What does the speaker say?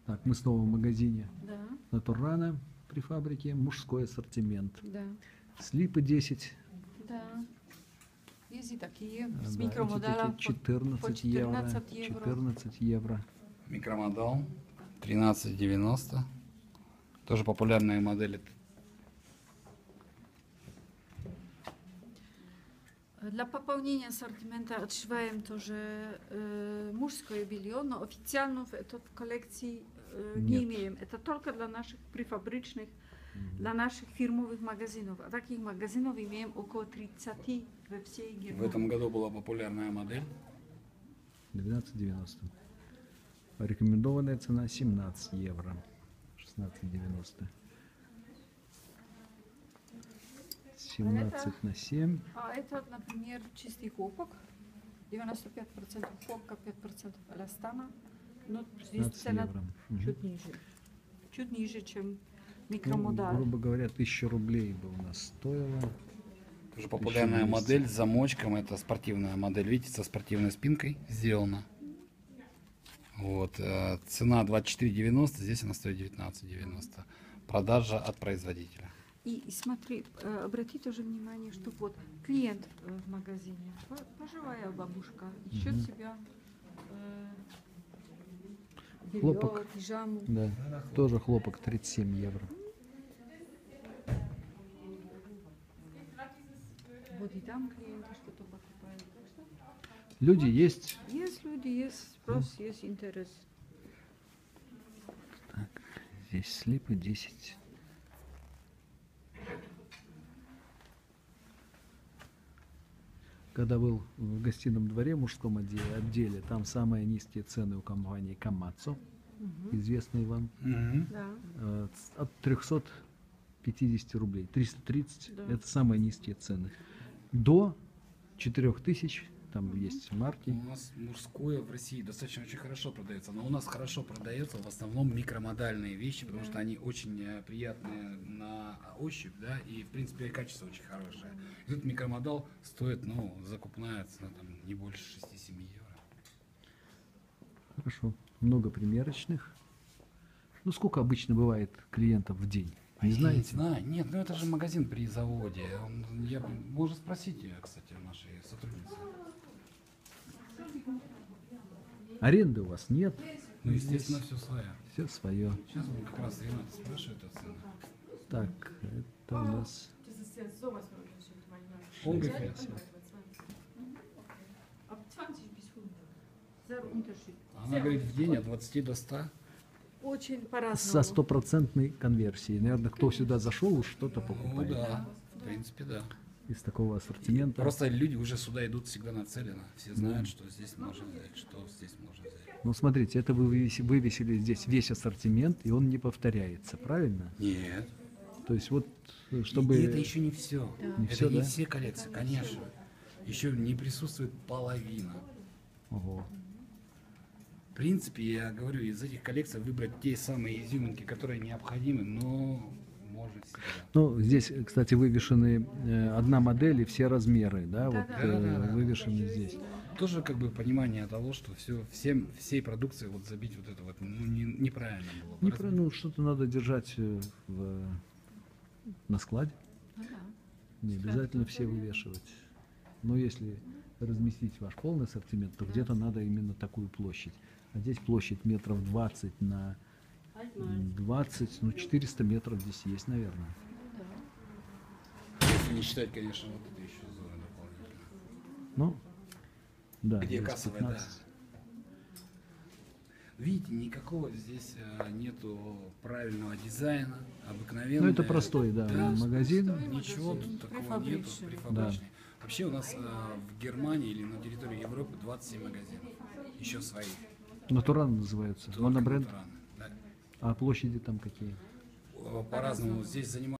Так, мы снова в магазине Да, Натурана при фабрике. Мужской ассортимент. да, Слипы 10. да. Есть и такие Да, с эти микромодалом такие 14 по евро. 14 евро. 14 евро. Микромодал 13,90. Тоже популярная модель. Для пополнения ассортимента отшиваем тоже мужское белье, но официально в этой коллекции не Нет. имеем. Это только для наших прифабричных, для наших фирмовых магазинов. А таких магазинов имеем около 30 во всей В Германии. этом году была популярная модель. 12,90. Рекомендованная цена 17 евро. 16,90. 17 на 7. А это, например, чистый хлопок. 95% хлопка, 5% эластана. Но здесь 15 цена евро. Мгм. чуть ниже. Чуть ниже, чем Ну, микромодаль. грубо говоря, 1000 рублей бы у нас стоило. Тоже популярная 1200. модель с замочком. Это спортивная модель. Видите, со спортивной спинкой сделана. Вот. Цена 24,90. Здесь она стоит 19,90. Продажа от производителя. И смотри, обрати тоже внимание, что вот клиент в магазине, пожилая бабушка, ищет себя белье, Хлопок. пижаму. Да, тоже хлопок 37 евро. Вот и там клиенты что-то покупают. Так что Люди есть. есть люди, есть спрос, есть интерес. Так, здесь слипы 10. Когда был в гостином дворе в мужском отделе, там самые низкие цены у компании Камацо, известные вам, Да. от 350 рублей. 330 Да. это самые низкие цены. До 4000, там есть марки. У нас мужское в России достаточно очень хорошо продается, но у нас хорошо продается в основном микромодальные вещи, потому что они очень приятные на ощупь, да, и в принципе и качество очень хорошее. И тут микромодал стоит, ну, закупная цена там не больше 6-7 евро. Хорошо. Много примерочных. Ну, сколько обычно бывает клиентов в день? Не Я знаете? не знаю. Нет, ну это же магазин при заводе. Можно спросить, кстати, у нашей сотрудницы. Аренды у вас нет? Ну, естественно, все свое. Все свое. Сейчас он как раз Ренат спрашивает о ценах. Так, это у нас... Das ist jetzt sowas von unterschiedlich manchmal. Ungefähr. Ab 20 bis 100. Sehr unterschied. Она говорит, в день от 20 до 100. Очень Со по-разному. стопроцентной конверсией. Наверное, кто сюда зашел, уж что-то Ну покупает. да, в принципе, да. Из такого ассортимента. Просто люди уже сюда идут всегда нацеленно. Все знают, что здесь можно взять, что здесь можно взять. Ну, смотрите, это вы вывесили здесь весь ассортимент, и он не повторяется, правильно? Нет. То есть вот, чтобы... И это еще не все. Не это всё, не да? все коллекции, конечно. Еще не присутствует половина. Ого. В принципе, я говорю, из этих коллекций выбрать те самые изюминки, которые необходимы, но можно всегда. Ну, здесь, кстати, вывешены одна модель и все размеры, да, вот Да. вывешены здесь. Тоже как бы понимание того, что всей продукции вот забить вот это вот, ну, неправильно было бы. Ну, что-то надо держать на складе, Ну да. не обязательно все вывешивать. Но если разместить ваш полный ассортимент, то где-то надо именно такую площадь. А здесь площадь метров 20 на 20, ну 400 метров здесь есть, наверное. Если не считать, конечно, вот это еще зона дополнительно. Ну, да, Где здесь кассовая, 15. Видите, никакого здесь нету правильного дизайна, обыкновенного. Ну, это простой, да, магазин. Ничего тут такого нету, Прифабричный. прифабричный. Вообще у нас в Германии или на территории Европы 27 магазинов, еще своих. Натуран называется. Только Монобренд. натуральные, да. А площади там какие? По-разному. Здесь занимают